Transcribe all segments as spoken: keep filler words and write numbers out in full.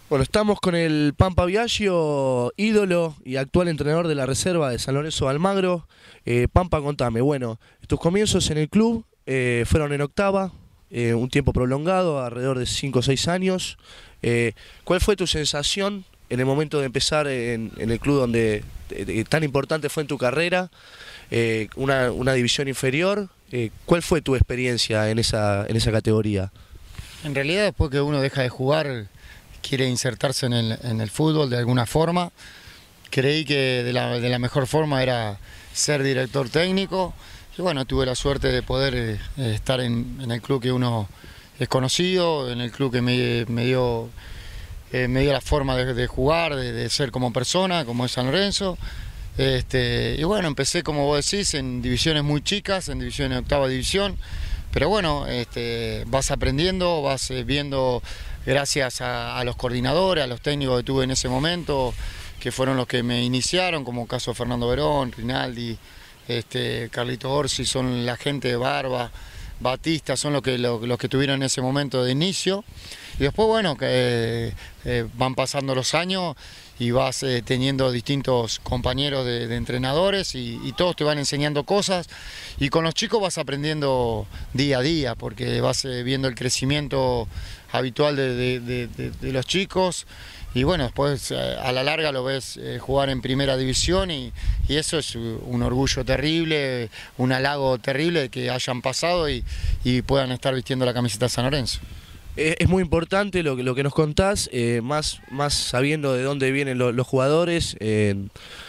Bueno, estamos con el Pampa Biagio, ídolo y actual entrenador de la reserva de San Lorenzo de Almagro. Eh, Pampa, contame, bueno, tus comienzos en el club eh, fueron en octava, eh, un tiempo prolongado, alrededor de cinco o seis años. Eh, ¿Cuál fue tu sensación en el momento de empezar en, en el club donde eh, tan importante fue en tu carrera, eh, una, una división inferior? Eh, ¿cuál fue tu experiencia en esa, en esa categoría? En realidad, después que uno deja de jugar, quiere insertarse en el, en el fútbol de alguna forma. Creí que de la, de la mejor forma era ser director técnico. Y bueno, tuve la suerte de poder eh, estar en, en el club que uno es conocido, en el club que me, me, dio, eh, me dio la forma de, de jugar, de, de ser como persona, como es San Lorenzo. Este, y bueno, empecé, como vos decís, en divisiones muy chicas, en divisiones de octava división. Pero bueno, este, vas aprendiendo, vas eh, viendo, gracias a, a los coordinadores, a los técnicos que tuve en ese momento, que fueron los que me iniciaron, como el caso de Fernando Verón, Rinaldi, este, Carlito Orsi, son la gente de Barba, Batista, son los que, los, los que tuvieron en ese momento de inicio. Y después, bueno, que eh, eh, van pasando los años y vas eh, teniendo distintos compañeros de, de entrenadores y, y todos te van enseñando cosas, y con los chicos vas aprendiendo día a día, porque vas eh, viendo el crecimiento habitual de, de, de, de, de los chicos. Y bueno, después eh, a la larga lo ves eh, jugar en primera división y, y eso es un orgullo terrible, un halago terrible de que hayan pasado y, y puedan estar vistiendo la camiseta de San Lorenzo. Es muy importante lo que, lo que nos contás, eh, más, más sabiendo de dónde vienen lo, los jugadores. Eh,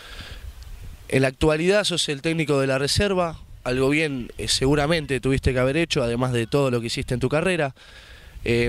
en la actualidad sos el técnico de la reserva, algo bien eh, seguramente tuviste que haber hecho, además de todo lo que hiciste en tu carrera. Eh,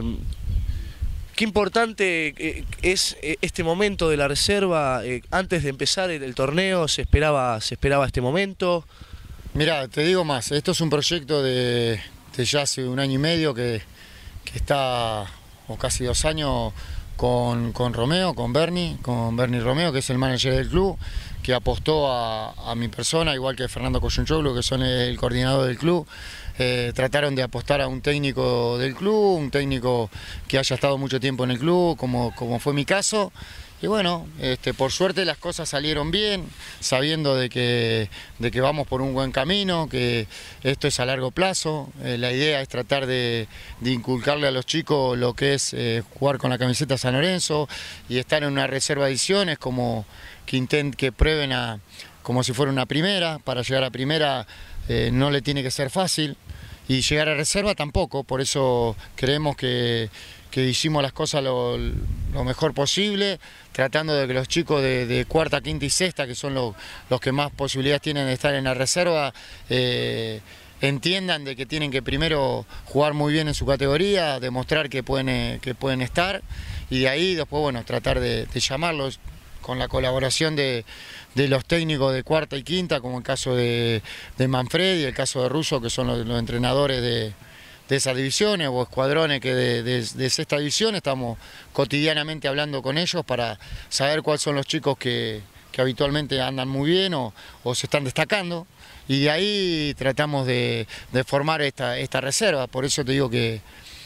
qué importante eh, es eh, este momento de la reserva. Eh, antes de empezar el, el torneo, ¿se esperaba, se esperaba este momento? Mirá, te digo más, esto es un proyecto de, de ya hace un año y medio que... que está, o casi dos años, con, con Romeo, con Bernie, con Bernie Romeo, que es el manager del club, que apostó a, a mi persona, igual que Fernando Coyunchoglu, que son el coordinador del club. Eh, trataron de apostar a un técnico del club, un técnico que haya estado mucho tiempo en el club, como, como fue mi caso. Y bueno, este, por suerte las cosas salieron bien, sabiendo de que, de que vamos por un buen camino, que esto es a largo plazo. Eh, la idea es tratar de, de inculcarle a los chicos lo que es eh, jugar con la camiseta San Lorenzo y estar en una reserva de ediciones, como que intenten que prueben a, como si fuera una primera. Para llegar a primera eh, no le tiene que ser fácil, y llegar a reserva tampoco, por eso creemos que, que hicimos las cosas lo, lo mejor posible, tratando de que los chicos de, de cuarta, quinta y sexta, que son los, los que más posibilidades tienen de estar en la reserva, eh, entiendan de que tienen que primero jugar muy bien en su categoría, demostrar que pueden, eh, que pueden estar, y de ahí después, bueno, tratar de, de llamarlos con la colaboración de, de los técnicos de cuarta y quinta, como el caso de, de Manfredi y el caso de Russo, que son los, los entrenadores de, de esas divisiones o escuadrones que de, de, de sexta división. Estamos cotidianamente hablando con ellos para saber cuáles son los chicos que, que habitualmente andan muy bien o, o se están destacando, y de ahí tratamos de, de formar esta, esta reserva. Por eso te digo que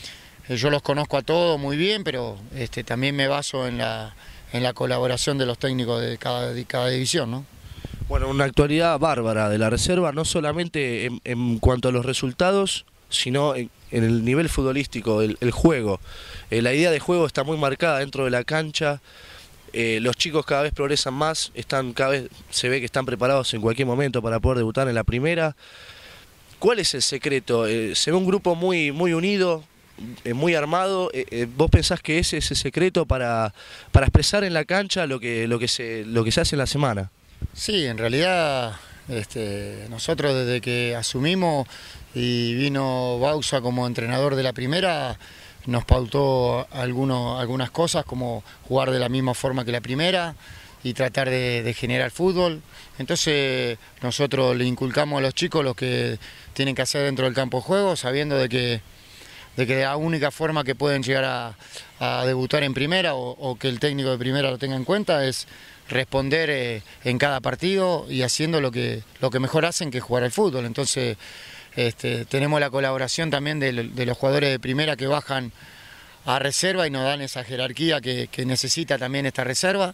yo los conozco a todos muy bien, pero este, también me baso en la, en la colaboración de los técnicos de cada, de cada división, ¿no? Bueno, una actualidad bárbara de la reserva, no solamente en, en cuanto a los resultados, sino en, en el nivel futbolístico, el, el juego. Eh, la idea de juego está muy marcada dentro de la cancha. Eh, los chicos cada vez progresan más, están cada vez se ve que están preparados en cualquier momento para poder debutar en la primera. ¿Cuál es el secreto? Eh, se ve un grupo muy, muy unido, eh, muy armado. Eh, eh, ¿Vos pensás que ese es el secreto para, para expresar en la cancha lo que, lo que se, lo que se hace en la semana? Sí, en realidad este, nosotros desde que asumimos y vino Bausa como entrenador de la primera, nos pautó alguno, algunas cosas, como jugar de la misma forma que la primera y tratar de, de generar fútbol. Entonces nosotros le inculcamos a los chicos lo que tienen que hacer dentro del campo de juego, sabiendo de que, de que la única forma que pueden llegar a, a debutar en primera o, o que el técnico de primera lo tenga en cuenta es responder eh, en cada partido y haciendo lo que, lo que mejor hacen, que es jugar al fútbol. Entonces este, tenemos la colaboración también de, de los jugadores de primera que bajan a reserva y nos dan esa jerarquía que, que necesita también esta reserva.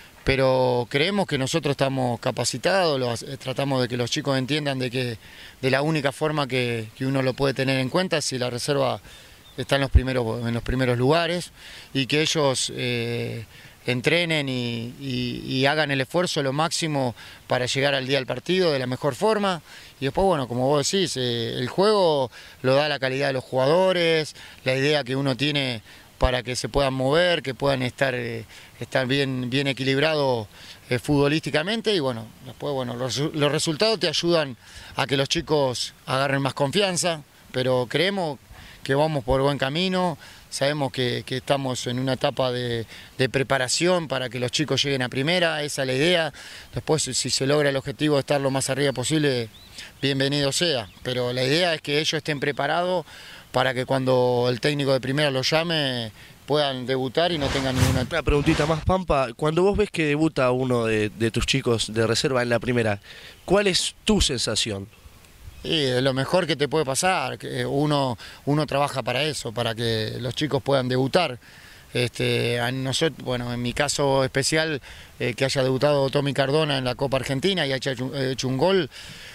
Pero creemos que nosotros estamos capacitados, los, tratamos de que los chicos entiendan de que de la única forma que, que uno lo puede tener en cuenta es si la reserva está en los primeros, en los primeros lugares, y que ellos eh, entrenen y, y, y hagan el esfuerzo lo máximo para llegar al día del partido de la mejor forma. Y después, bueno, como vos decís, eh, el juego lo da la calidad de los jugadores, la idea que uno tiene para que se puedan mover, que puedan estar, eh, estar bien, bien equilibrados eh, futbolísticamente, y bueno, después bueno, los, los resultados te ayudan a que los chicos agarren más confianza, pero creemos que vamos por buen camino, sabemos que, que estamos en una etapa de, de preparación para que los chicos lleguen a primera, esa es la idea. Después, si se logra el objetivo de estar lo más arriba posible, bienvenido sea, pero la idea es que ellos estén preparados para que cuando el técnico de primera los llame puedan debutar y no tengan ninguna... Una preguntita más, Pampa. Cuando vos ves que debuta uno de, de tus chicos de reserva en la primera, ¿cuál es tu sensación? Sí, es lo mejor que te puede pasar, que uno, uno trabaja para eso, para que los chicos puedan debutar. Este, a nosotros, bueno, en mi caso especial, eh, que haya debutado Tommy Cardona en la Copa Argentina y haya hecho, hecho un gol,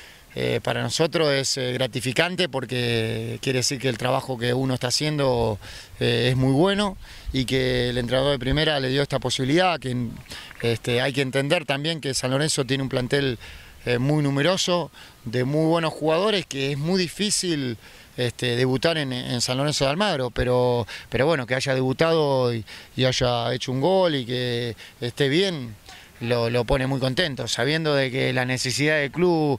Eh, para nosotros es eh, gratificante, porque quiere decir que el trabajo que uno está haciendo eh, es muy bueno, y que el entrenador de primera le dio esta posibilidad. Que este, hay que entender también que San Lorenzo tiene un plantel eh, muy numeroso, de muy buenos jugadores, que es muy difícil este, debutar en, en San Lorenzo de Almagro, pero, pero bueno, que haya debutado y, y haya hecho un gol y que esté bien, Lo, lo pone muy contento, sabiendo de que la necesidad del club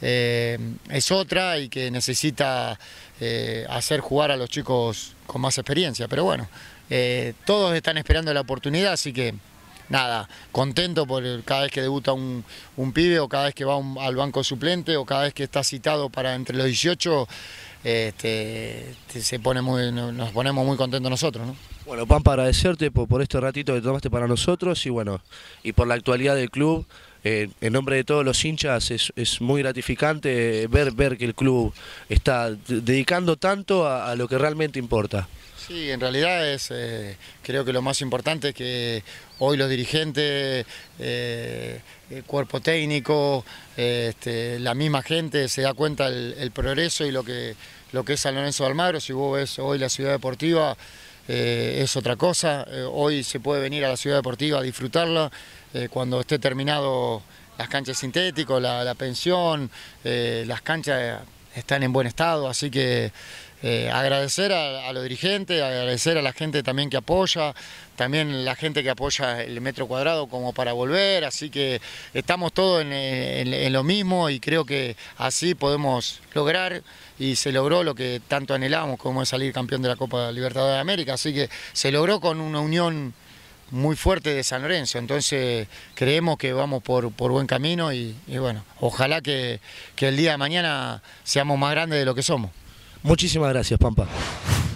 eh, es otra, y que necesita eh, hacer jugar a los chicos con más experiencia. Pero bueno, eh, todos están esperando la oportunidad, así que nada, contento por cada vez que debuta un, un pibe, o cada vez que va un, al banco suplente, o cada vez que está citado para entre los dieciocho, este, se pone muy, nos ponemos muy contentos nosotros, ¿no? Bueno, Pampa, agradecerte por, por este ratito que tomaste para nosotros, y bueno, y por la actualidad del club. Eh, en nombre de todos los hinchas es, es muy gratificante ver, ver que el club está dedicando tanto a, a lo que realmente importa. Sí, en realidad es, eh, creo que lo más importante es que hoy los dirigentes, eh, el cuerpo técnico, eh, este, la misma gente se da cuenta el, el progreso y lo que, lo que es San Lorenzo de Almagro. Si vos ves hoy la ciudad deportiva, Eh, es otra cosa. Eh, hoy se puede venir a la ciudad deportiva a disfrutarla eh, cuando esté terminado las canchas sintéticas, la, la pensión, eh, las canchas están en buen estado, así que eh, agradecer a, a los dirigentes, agradecer a la gente también que apoya, también la gente que apoya el metro cuadrado como para volver, así que estamos todos en, en, en lo mismo, y creo que así podemos lograr, y se logró lo que tanto anhelamos, como es salir campeón de la Copa Libertadores de América, así que se logró con una unión muy fuerte de San Lorenzo. Entonces creemos que vamos por, por buen camino, y, y bueno, ojalá que, que el día de mañana seamos más grandes de lo que somos. Muchísimas gracias, Pampa.